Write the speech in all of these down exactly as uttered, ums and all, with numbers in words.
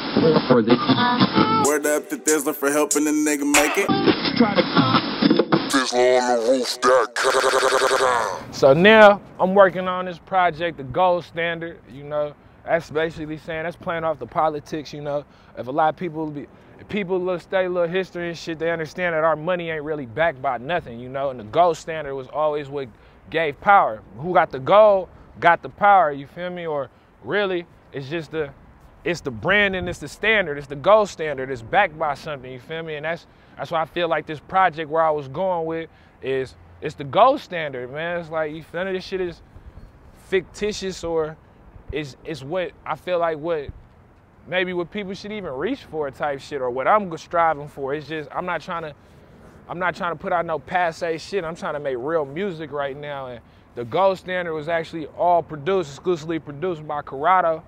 Word up to Thizzler for helping the nigga make it. Thizzler on the roof, that. So now I'm working on this project, the gold standard, you know. That's basically saying, that's playing off the politics, you know. If a lot of people be, if people look, study little history and shit, they understand that our money ain't really backed by nothing, you know. And the gold standard was always what gave power. Who got the gold got the power, you feel me? Or really, it's just the, it's the branding, it's the standard, it's the gold standard, it's backed by something, you feel me? And that's that's why I feel like this project where I was going with is, it's the gold standard, man. It's like, you feel me? This shit is fictitious, or it's, it's what I feel like what maybe what people should even reach for type shit, or what I'm striving for. It's just, I'm not trying to, I'm not trying to put out no passe shit. I'm trying to make real music right now. And the gold standard was actually all produced, exclusively produced by Corrado,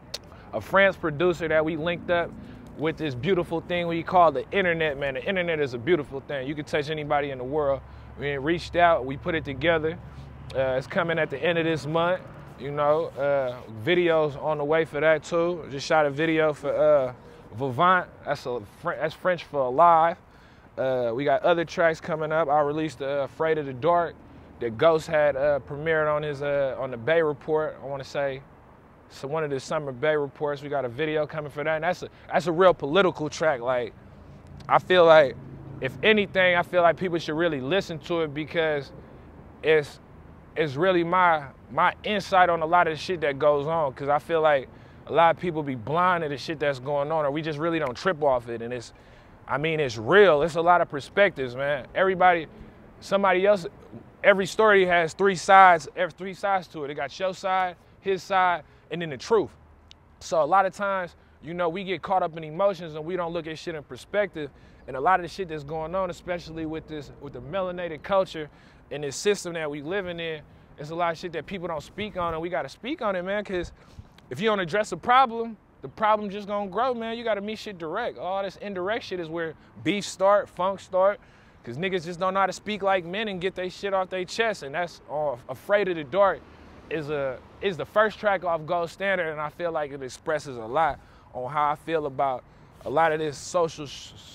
a France producer that we linked up with this beautiful thing we call the internet, man. The internet is a beautiful thing. You can touch anybody in the world. We reached out, we put it together. Uh, it's coming at the end of this month, you know. Uh, videos on the way for that too. Just shot a video for uh, Vivant, that's, a, that's French for alive. Uh, we got other tracks coming up. I released uh, Afraid of the Dark that Ghost had uh, premiered on his uh, on the Bay Report. I want to say, so one of the summer Bay Reports. We got a video coming for that, and that's a that's a real political track. Like, I feel like, if anything, I feel like people should really listen to it, because it's it's really my my insight on a lot of the shit that goes on. Because I feel like a lot of people be blind to the shit that's going on, or we just really don't trip off it. And it's, I mean, it's real. It's a lot of perspectives, man. Everybody, somebody else, every story has three sides, every three sides to it. It got your side, his side, and then the truth. So a lot of times, you know, we get caught up in emotions and we don't look at shit in perspective. And a lot of the shit that's going on, especially with this, with the melanated culture and this system that we living in, it's a lot of shit that people don't speak on, and we gotta speak on it, man, because if you don't address a problem, the problem just gonna grow, man. You gotta meet shit direct. All this indirect shit is where beef start, funk start, because niggas just don't know how to speak like men and get their shit off their chest, and that's uh, Afraid of the Dark is a is the first track off Gold Standard, and I feel like it expresses a lot on how I feel about a lot of this social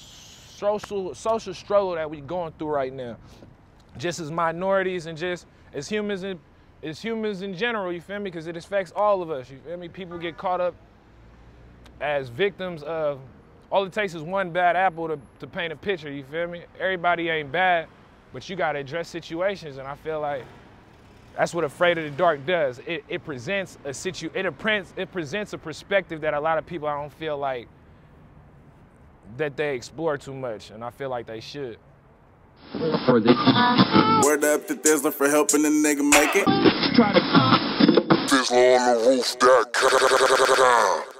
social social struggle that we going through right now, just as minorities and just as humans and as humans in general, you feel me? Because it affects all of us, you feel me? People get caught up as victims of, all it takes is one bad apple to, to paint a picture, you feel me? Everybody ain't bad, but you gotta address situations, and I feel like that's what Afraid of the Dark does. It, it presents a situ, it, it presents a perspective that a lot of people, I don't feel like that they explore too much, and I feel like they should. Word up to Thizzler for helping the nigga make it. Thizzler on the roof, that.